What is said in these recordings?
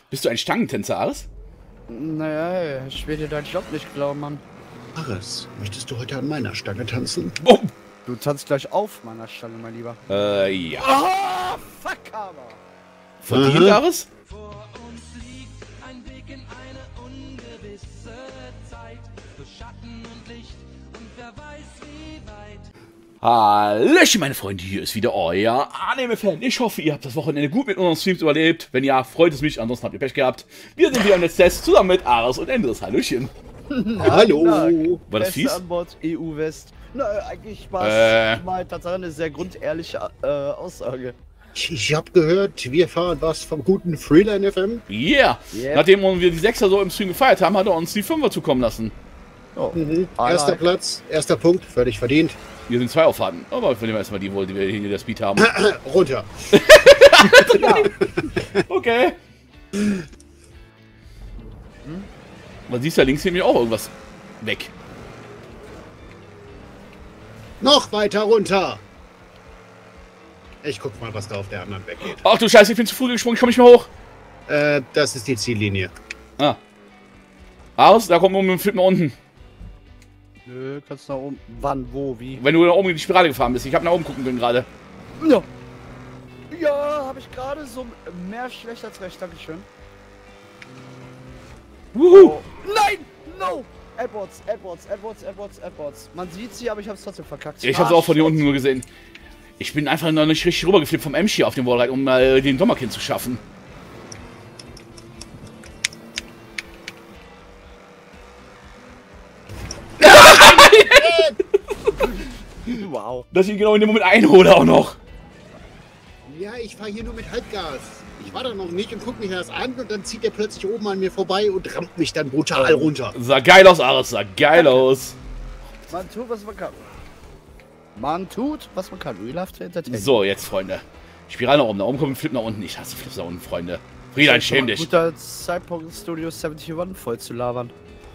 Bist du ein Stangentänzer, Ares? Naja, ich will dir deinen Job nicht glauben, Mann. Ares, möchtest du heute an meiner Stange tanzen? Bumm! Du tanzt gleich auf meiner Stange, mein Lieber. Ja. Ah, fuck, aber. Verdient, Ares? Vor uns liegt ein Weg in eine ungewisse Zeit. Durch Schatten und Licht und wer weiß wie weit. Hallöchen, meine Freunde, hier ist wieder euer Anime-Fan. Ich hoffe, ihr habt das Wochenende gut mit unseren Streams überlebt. Wenn ja, freut es mich, ansonsten habt ihr Pech gehabt. Wir sind wieder im Let's Test zusammen mit Ares und Endres. Hallöchen. Hallo! War das Beste fies? an Bord, EU-West. Na, eigentlich war es mal tatsächlich eine sehr grundehrliche Aussage. Ich hab gehört, wir fahren was vom guten Freeline FM. Yeah. Yep. Nachdem wir die 6er so im Stream gefeiert haben, hat er uns die 5er zukommen lassen. Oh. Erster Platz, erster Punkt, völlig verdient. Wir sind 2 Auffahrten. Aber wir nehmen erstmal die, die wir hier in der Speed haben. Runter. Ja. Okay. Man siehst ja links nämlich auch irgendwas weg. Noch weiter runter. Ich guck mal, was da auf der anderen weggeht. Ach du Scheiße, ich bin zu früh gesprungen, ich komme nicht mehr hoch. Das ist die Ziellinie. Ah. Ares, da kommt oben ein Flip nach unten. Nö, kannst nach oben. Wann, wo, wie? Wenn du nach oben in die Spirale gefahren bist. Ich habe nach oben gucken können gerade. Ja. Ja, habe ich gerade so mehr schlecht als recht. Dankeschön. Wuhu. Oh. Nein! No! AdWords, AdWords, AdWords, AdWords, AdWords. Man sieht sie, aber ich habe es trotzdem verkackt. Ich habe es auch von hier unten nur gesehen. Ich bin einfach noch nicht richtig rübergeflippt vom Emsch hier auf den Wallride, um mal den Sommerkind zu schaffen. Wow. Dass ich ihn genau in dem Moment einhole auch noch. Ja, ich fahre hier nur mit Halbgas. Ich war da noch nicht und guck mich das an und dann zieht er plötzlich oben an mir vorbei und rammt mich dann brutal runter. Sah geil aus, Ares, sah geil aus. Man tut, was man kann. Man tut, was man kann. We love to entertain. So, jetzt, Freunde. Spirale nach oben, nach oben kommt ein Flip nach unten. Ich hasse Flips nach unten, Freunde. Friedlein, schäm dich. Guter Zeitpunkt, Studio 71 voll zu labern.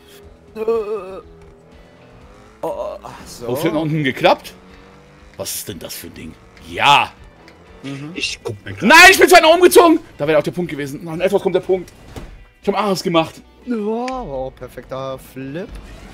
Oh, so. Oh, Flip nach unten geklappt? Was ist denn das für ein Ding? Ja. Ich guck mir gerade. Nein, ich bin zu einer umgezogen. Da wäre auch der Punkt gewesen. Noch etwas kommt der Punkt. Ich habe Ares gemacht. Oh, perfekter Flip.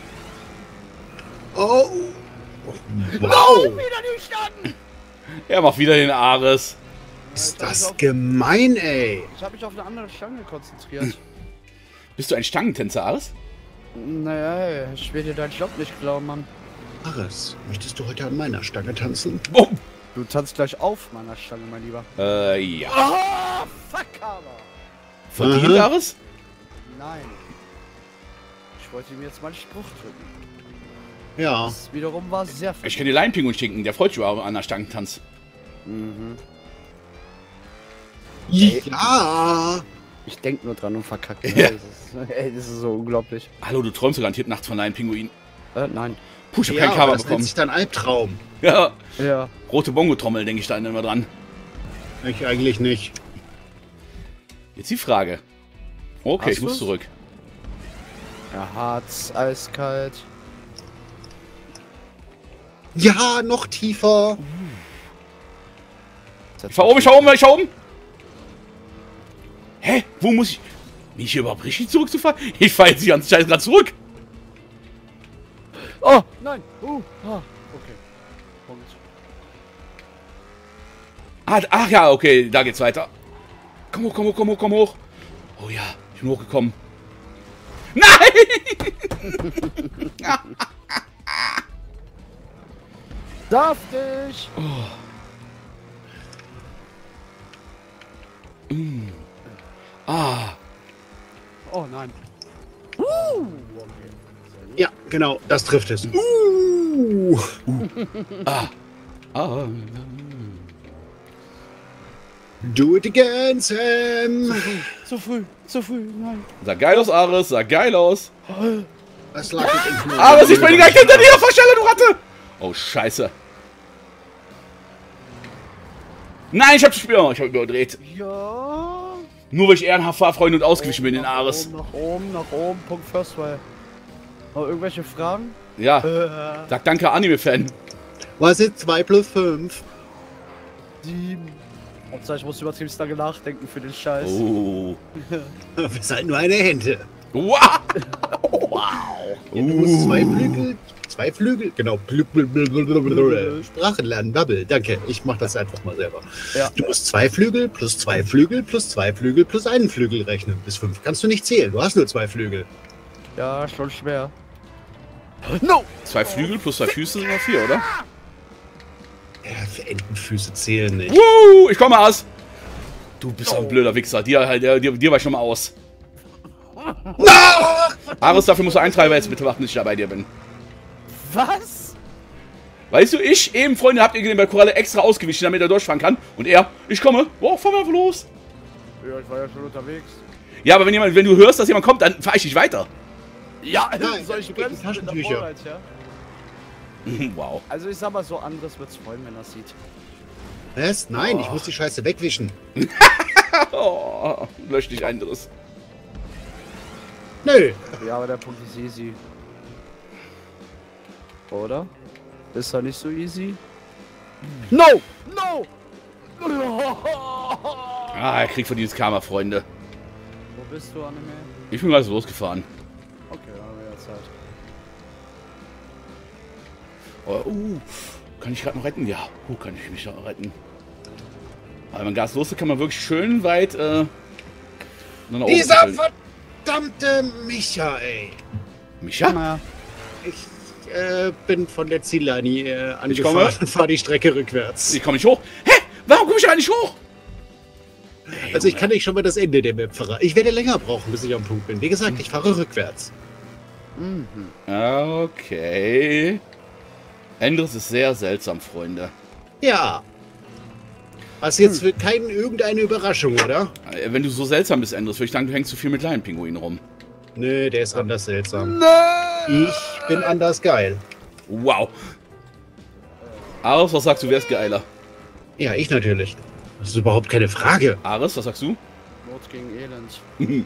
Oh! Oh, Wow! wieder die Stangen! Er macht wieder den Ares. Ist das gemein, ey! Ich habe mich auf eine andere Stange konzentriert. Bist du ein Stangentänzer, Ares? Naja, ich will dir deinen Job nicht glauben, Mann. Ares, möchtest du heute an meiner Stange tanzen? Bumm. Du tanzt gleich auf meiner Stange, mein Lieber. Ja. Ah, fuck, aber. Verdient, Ares? Nein. Ich wollte ihm jetzt mal einen Spruch drücken. Ja. Das wiederum war sehr Ich kann dir Leinpinguin schicken, der freut sich über an der Stangentanz. Ja! Ich denk nur dran und verkackt. Ja. Das ist so unglaublich. Hallo, du träumst garantiert nachts von Leinpinguin. Nein. Puh, ich hab Ja, kein aber Cover das nennt bekommen. sich dann Albtraum. Ja. Ja. Rote Bongo-Trommel, denke ich da immer dran. Ich eigentlich nicht. Jetzt die Frage. Okay, Hast ich muss du's? zurück. Ja, Harz, eiskalt. Ja, noch tiefer. Ich fahr oben, ich fahr oben, ich fahr oben. Hä? Wo muss ich... Bin ich hier überhaupt richtig zurückzufahren? Ich fahr jetzt die ganze Scheiße gerade zurück. Oh, nein. Okay. Punkt. Ach ja, okay, da geht's weiter. Komm hoch, komm hoch, komm hoch, komm hoch. Oh ja, ich bin hochgekommen. Nein! Saftig! Ah, Oh nein. Ja, genau, das trifft es. ah. Do it again, Sam. Zu früh, nein. Sah geil aus, Ares, sah geil aus. Das lag nicht im Flur. Aber ich bin gleich hinter dir, Verschelle, du Ratte! Oh, scheiße. Nein, ich hab überdreht. Ja. Nur weil ich ehrenhaft war, Freunde, und ausgewichen bin in Ares. Nach oben, Punkt First Way. Noch irgendwelche Fragen? Ja, sag danke, Anime-Fan. Was ist 2 plus 5? 7. Und ich muss übertrieben lange nachdenken für den Scheiß. Oh. Wir sind halt nur eine Hände. Wow. Du musst zwei Flügel, genau. Sprachen lernen, Bubble, danke. Ich mach das einfach mal selber. Ja. Du musst 2 Flügel plus 2 Flügel plus 2 Flügel plus einen Flügel rechnen. Bis 5 kannst du nicht zählen, du hast nur 2 Flügel. Ja, schon schwer. No! 2 Flügel plus 2 Füße sind noch 4, oder? Ja, für Entenfüße zählen nicht. Woo, ich komme aus. Du bist ein blöder Wichser. Dir war ich schon mal aus. No! Ares, dafür musst du eintreiben, jetzt bitte warten, bis ich da bei dir bin. Was? Weißt du, ich eben, Freunde, habt ihr bei Koralle extra ausgewichen, damit er durchfahren kann. Und er, ich komme. Wow, fahr mal einfach los. Ja, ich war ja schon unterwegs. Ja, aber wenn du hörst, dass jemand kommt, dann fahr ich nicht weiter. Ja, Nein, soll ich gib ihm bremsen Taschentücher. mit der Vorreit, ja? Wow. Also ich sag mal so, anderes wird's freuen, wenn er sieht. Was? Nein, ich muss die Scheiße wegwischen. Oh, lösch dich anderes. Nö. Ja, aber der Punkt ist easy. Oder? Ist er nicht so easy? No! No! Ah, er kriegt von dieses Karma, Freunde. Wo bist du, Anime? Ich bin gerade so losgefahren. Okay, dann haben wir ja Zeit. Oh, kann ich gerade noch retten? Ja, kann ich mich noch retten. Aber wenn man Gas los ist, kann man wirklich schön weit nach oben Dieser stellen. verdammte Micha, ey. Micha? Ja. Ich bin von der Ziellinie Ich komme. angefahren und fahre die Strecke rückwärts. Ich komme nicht hoch. Hä? Warum komme ich da nicht hoch? Also ich kann nicht schon mal das Ende der Map verraten. Ich werde länger brauchen, bis ich am Punkt bin. Wie gesagt, ich fahre rückwärts. Okay. Anderes ist sehr seltsam, Freunde. Ja. Was jetzt für keinen irgendeine Überraschung, oder? Wenn du so seltsam bist, Anderes, würde ich sagen, du hängst zu viel mit kleinen Pinguinen rum. Nö, der ist anders seltsam. Nein! Ich bin anders geil. Wow. Ares, was sagst du, wer ist geiler? Ja, ich natürlich. Das ist überhaupt keine Frage. Ares, was sagst du? Not gegen Elend.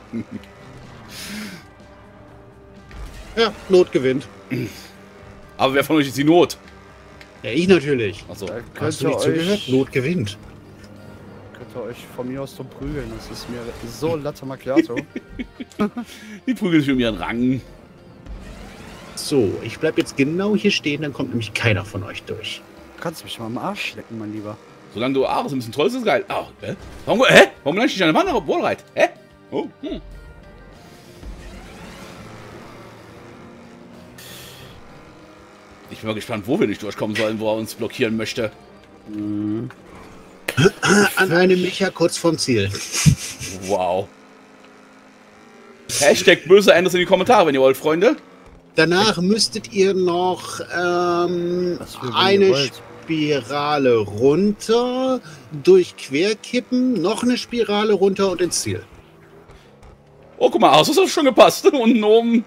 Ja, Not gewinnt. Aber wer von euch ist die Not? Ja, ich natürlich. Achso. Da Hast könnt du ihr nicht zugehört? euch, Not gewinnt. könnt ihr euch von mir aus so prügeln. Das ist mir so Latte Macchiato. Die prügeln sich um ihren Rang. So, ich bleib jetzt genau hier stehen, dann kommt nämlich keiner von euch durch. Du kannst mich mal am Arsch lecken, mein Lieber. Solange du Ares ein bisschen trollst, ist geil. Oh, hä? Warum lande ich nicht an der Wand, obwohl reit? Hä? Oh, Ich bin mal gespannt, wo wir nicht durchkommen sollen, wo er uns blockieren möchte. An einem Micha kurz vorm Ziel. Wow. Hashtag böse Endes in die Kommentare, wenn ihr wollt, Freunde. Danach müsstet ihr noch eine Spirale runter, durch Querkippen, noch eine Spirale runter und ins Ziel. Oh, guck mal, Ares, das hat schon gepasst. Unten oben.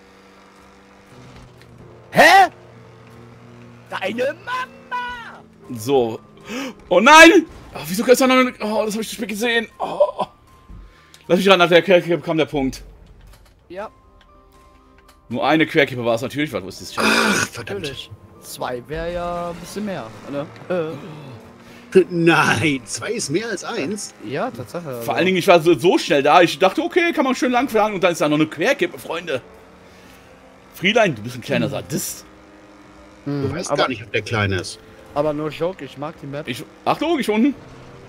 Hä? Deine Mama! So. Oh nein! Oh, wieso kannst du noch... Oh, das habe ich zu spät gesehen. Oh. Lass mich ran, nach der Querkippe kam der Punkt. Ja, Nur eine Querkippe war es natürlich. Was ist das? Ach, verdammt. natürlich. 2 wäre ja ein bisschen mehr, ne? Nein, 2 ist mehr als 1. Ja, Tatsache. Vor allen Dingen, ich war so schnell da. Ich dachte, okay, kann man schön lang fahren. Und dann ist da noch eine Querkippe, Freunde. Friedlein, du bist ein kleiner Sadist. Du weißt gar nicht, ob der klein ist. Aber nur Joke, ich mag die Map. Achtung, ich unten.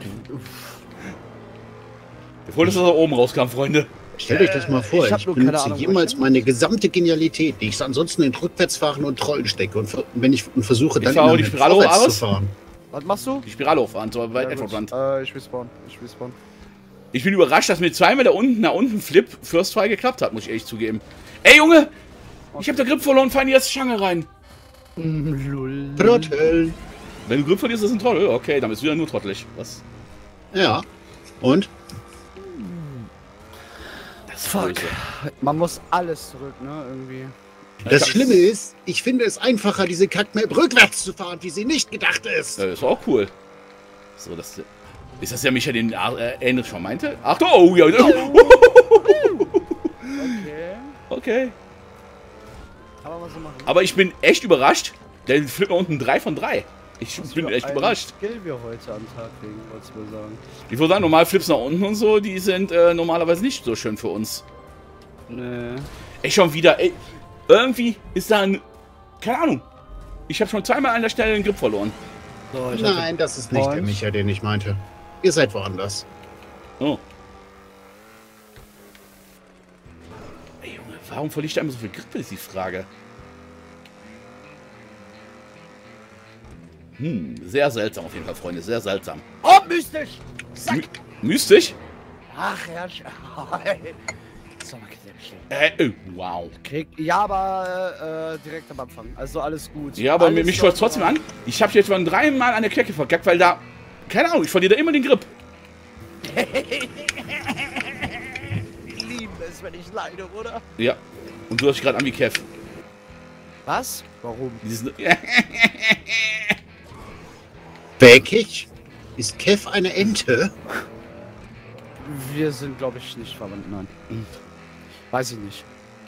Wir wollen, dass das da oben rauskam, Freunde. Stellt euch das mal vor, ich hab ich nur keine benutze Ahnung, wo jemals ich meine gesamte Genialität, die ich ansonsten in Rückwärtsfahren und Trollen stecke und versuche dann fahr auch in die einen Spirale vorwärts hoch, zu Ares? fahren. Was machst du? Die Spirale hochfahren, so weit Ja, etwa gut. Rand. Ich respawn. Ich bin überrascht, dass mir zweimal der nach unten Flip First Try geklappt hat, muss ich ehrlich zugeben. Ey, Junge! Ich hab den Grip verloren und fahr in die erste Schlange rein. Lull. Trottel. Wenn du Grip verlierst, ist das ein Trottel. Okay, dann bist du ja nur trottelig. Was? Ja. Und? Das ist Fuck. böse. Man muss alles zurück, ne? Irgendwie. Das Schlimme ist, ich finde es einfacher, diese Kackmap rückwärts zu fahren, wie sie nicht gedacht ist. Das war auch cool. So, das... Ist das ja Micha, den Ähnlich schon meinte? Achtung! Oh, ja. Okay. Okay. Aber was so machen? Aber ich bin echt überrascht. Der flippt unten 3 von 3. Ich bin echt überrascht. Skill wir heute am Tag legen, wolltest du sagen. Ich würde sagen, normal Flips nach unten und so, die sind normalerweise nicht so schön für uns. Nee. Ey, schon wieder, ey. Irgendwie ist da ein... Keine Ahnung. Ich habe schon zweimal an der Stelle den Grip verloren. So, Nein, das ist nicht der Micha, den ich meinte. Ihr seid woanders. Oh. Ey, Junge, warum verliert da immer so viel Grip, ist die Frage. Sehr seltsam auf jeden Fall, Freunde. Sehr seltsam. Oh, mystisch! Zack! Mystisch? Ach, ja, Wow. Ja, aber direkt am Anfang. Also alles gut. Ja, aber alles mich schaut trotzdem an. Ich habe jetzt schon 3 Mal an der Klecke verkackt, weil da... Keine Ahnung, ich verliere da immer den Grip. Ich liebe es, wenn ich leide, oder? Ja. Und du hast dich gerade an wie Kev. Was? Warum? Wirklich? Ist Kev eine Ente? Wir sind, glaube ich, nicht verwandt, nein. Weiß ich nicht.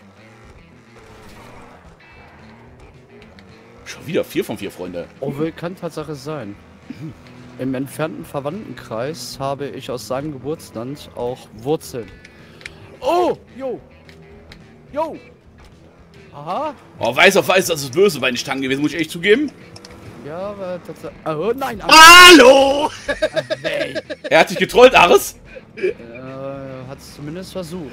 Schon wieder 4 von 4, Freunde. Oh, kann Tatsache sein. Im entfernten Verwandtenkreis habe ich aus seinem Geburtsland auch Wurzeln. Oh, jo. Jo. Aha. Oh, weiß auf weiß, das ist böse bei den Stangen gewesen, muss ich echt zugeben. Ja, aber Tatsache... Oh, nein. Hallo! Hey. Er hat dich getrollt, Ares. Hat es zumindest versucht.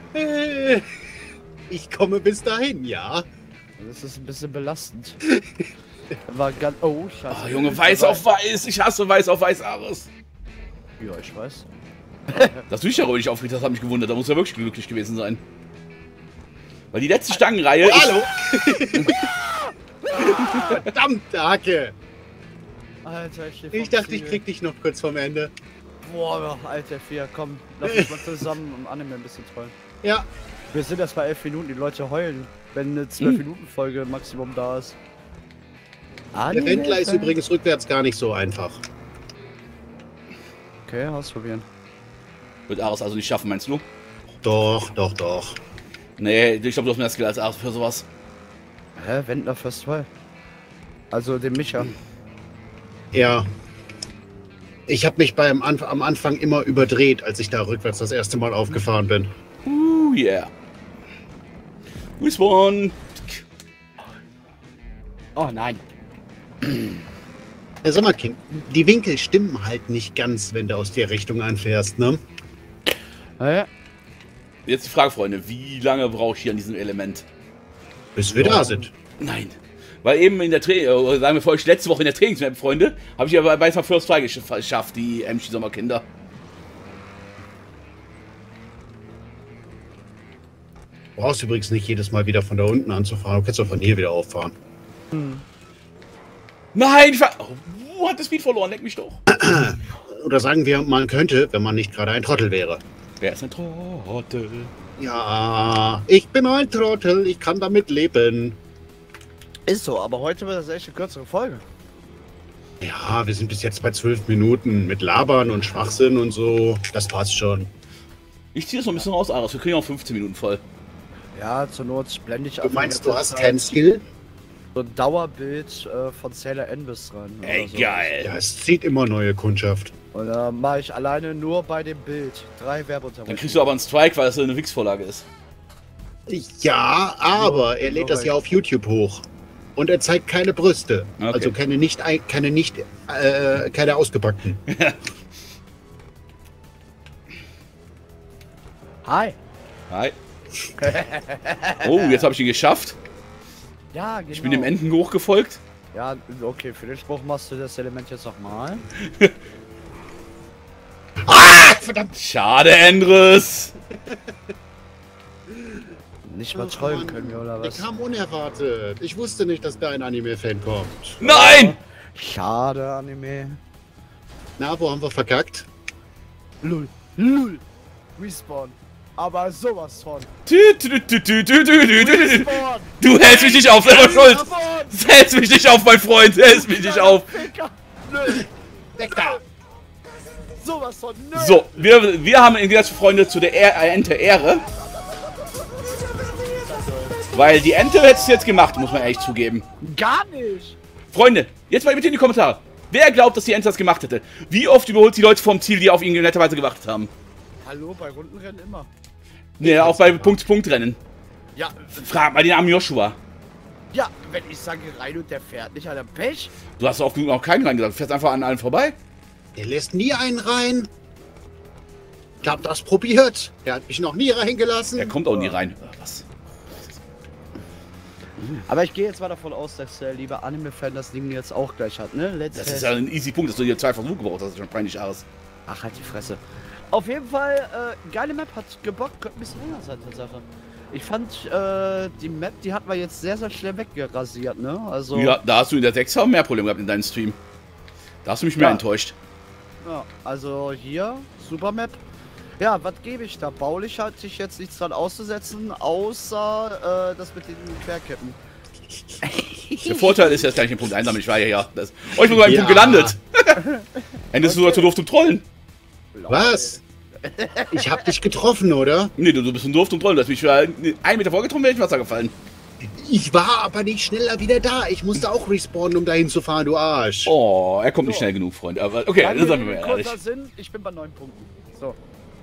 Ich komme bis dahin, ja. Das ist ein bisschen belastend. War ganz... Oh, scheiße. Oh, Junge, weiß auf weiß. Ich hasse weiß auf weiß, Ares. Ja, ich weiß. Dass du dich darüber nicht aufgeregt hast, hat mich gewundert. Da muss er wirklich glücklich gewesen sein. Weil die letzte Stangenreihe... Hallo! Verdammte Hacke! Alter, Ich dachte, ich krieg dich noch kurz vom Ende. Boah, Alter, 4, komm, lass uns mal zusammen im Anime ein bisschen trollen. Ja. Wir sind erst bei 11 Minuten, die Leute heulen, wenn eine 12-Minuten-Folge Maximum da ist. Der Wendler ist übrigens rückwärts gar nicht so einfach. Okay, ausprobieren. Wird Ares also nicht schaffen, meinst du? Doch, doch, doch. Nee, ich glaube, du hast mehr Skill als Ares für sowas. Hä, Wendler First 2. Also den Micha. Ja. Ich habe mich am Anfang immer überdreht, als ich da rückwärts das erste Mal aufgefahren bin. Yeah. Respawn. Oh nein. Ja, sag mal, Kind, die Winkel stimmen halt nicht ganz, wenn du aus der Richtung anfährst, ne? Ja. Jetzt die Frage, Freunde, wie lange brauche ich hier an diesem Element? Bis wir da sind. Nein. Weil eben in der sagen wir vorhin letzte Woche in der Trainingsmap, Freunde, habe ich ja bei First 2 geschafft, die MC Sommerkinder. Du brauchst übrigens nicht jedes Mal wieder von da unten anzufahren. Du kannst doch von hier wieder auffahren. Nein, hat das Speed verloren, leck mich doch. Oder sagen wir, man könnte, wenn man nicht gerade ein Trottel wäre. Wer ist ein Trottel? Ja, ich bin ein Trottel, ich kann damit leben. Ist so, aber heute wird das echt eine kürzere Folge. Ja, wir sind bis jetzt bei 12 Minuten mit Labern und Schwachsinn und so. Das passt schon. Ich ziehe das noch ein bisschen raus, Ares. Wir kriegen auch 15 Minuten voll. Ja, zur Not blende ich Du meinst, du hast keinen Skill? So ein Dauerbild von Sailor Envis rein. Ey, so. geil. Ja, es zieht immer neue Kundschaft. Und da mache ich alleine nur bei dem Bild 3 Werbeunterbrechungen. Dann kriegst du aber einen Strike, weil das eine Wix-Vorlage ist. Ja, aber er lädt das ja auf YouTube hoch. Und er zeigt keine Brüste. Okay. Also keine ausgepackten. Hi. Hi. Oh, jetzt habe ich ihn geschafft. Ja, genau. Ich bin dem Enten hochgefolgt. Ja, okay, für den Spruch machst du das Element jetzt nochmal. Verdammt! Schade, Endres. Nicht mal trollen können wir, oder was? Der kam unerwartet. Ich wusste nicht, dass da ein Anime-Fan kommt. Nein! Schade, Anime. Na, wo haben wir verkackt? Lull. Lull. Respawn. Aber sowas von. Du hältst mich nicht auf, selber schuld. Hältst mich nicht auf, mein Freund. Hältst mich nicht auf. Weg da! Sowas von. Nö. So, wir haben jetzt, Freunde, zu der Ente Ehre. Weil die Ente hätte es jetzt gemacht, muss man ehrlich zugeben. Gar nicht. Freunde, jetzt mal bitte in die Kommentare. Wer glaubt, dass die Ente das gemacht hätte? Wie oft überholt die Leute vom Ziel, die auf ihn netterweise gewartet haben? Hallo, bei Rundenrennen immer. Ne, auch bei Punkt-Punkt-Rennen. Ja, Frag mal den armen Joshua. ja, wenn ich sage rein und der fährt nicht, hat er Pech. Du hast auch noch keinen reingesagt. Du fährst einfach an allen vorbei. Der lässt nie einen rein. Ich hab das probiert. Der hat mich noch nie reingelassen. Der kommt auch nie rein. Was? Aber ich gehe jetzt mal davon aus, dass der liebe Anime-Fan das Ding jetzt auch gleich hat, ne? Das ist ja ein easy Punkt, dass du hier 2 Versuche gebraucht hast. Das ist schon peinlich Ares. Ach, halt die Fresse. Auf jeden Fall, geile Map, hat gebockt, könnte ein bisschen länger sein, Tatsache. Ich fand, die Map, die hat man jetzt sehr, sehr schnell weggerasiert, ne? Also. Ja, da hast du in der 6er mehr Probleme gehabt in deinem Stream. Da hast du mich mehr Ja. enttäuscht. Ja, also hier, super Map. Ja, was gebe ich da? Baulich hat sich jetzt nichts dran auszusetzen, außer das mit den Querkippen. Der Vorteil ist jetzt gleich in Punkt 1, ich war ja. Oh, ich bin nur einen Ja. Punkt gelandet. Endest du zu doof zum Trollen? Was? Ich hab dich getroffen, oder? Nee, du bist ein doof zum Trollen. Du hast mich für 1 Meter vorgetroffen, wäre ich ins Wasser gefallen. Ich war aber nicht schneller wieder da. Ich musste auch respawnen, um dahin zu fahren, du Arsch. Oh, er kommt nicht schnell genug, Freund. Aber okay, das sagen wir mal ehrlich. kurzer Sinn, ich bin bei 9 Punkten. So.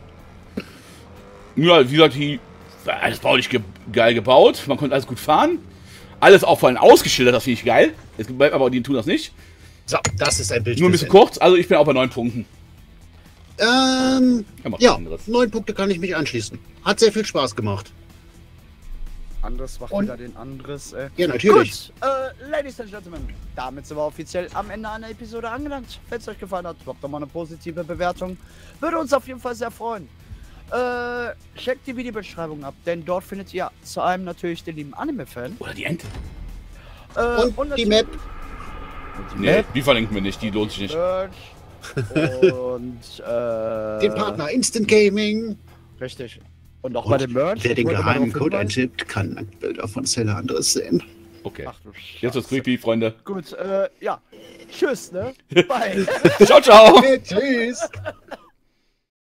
Ja, wie gesagt, alles baulich geil gebaut. Man konnte alles gut fahren. Alles auch vor allem ausgeschildert, das finde ich geil. Es gibt aber die tun das nicht. So, das ist ein Bild. Nur ein bisschen kurz, also ich bin auch bei 9 Punkten. macht Ja, was anderes. 9 Punkte kann ich mich anschließen. Hat sehr viel Spaß gemacht. Anderes macht Und- wieder den anderes. Ja, natürlich. Gut, Ladies and Gentlemen, damit sind wir offiziell am Ende einer Episode angelangt. Wenn es euch gefallen hat, droppt doch mal eine positive Bewertung. Würde uns auf jeden Fall sehr freuen. Checkt die Videobeschreibung ab, denn dort findet ihr zu einem natürlich den lieben Anime-Fan. Oder die Ente. Und die natürlich- Map. Und die Nee, Map. die verlinken wir nicht, die lohnt sich nicht. Und Den Partner Instant Gaming. Richtig. Und auch bei dem Merch. Wer den wollte mal geheimen darauf Code hinweisen. eintippt, kann Nacktbilder von Zella Andres sehen. Okay. Ach du Jetzt wird's Scheiße. creepy, Freunde. Gut, ja. Tschüss, ne? Bye. Ciao, ciao. Tschüss.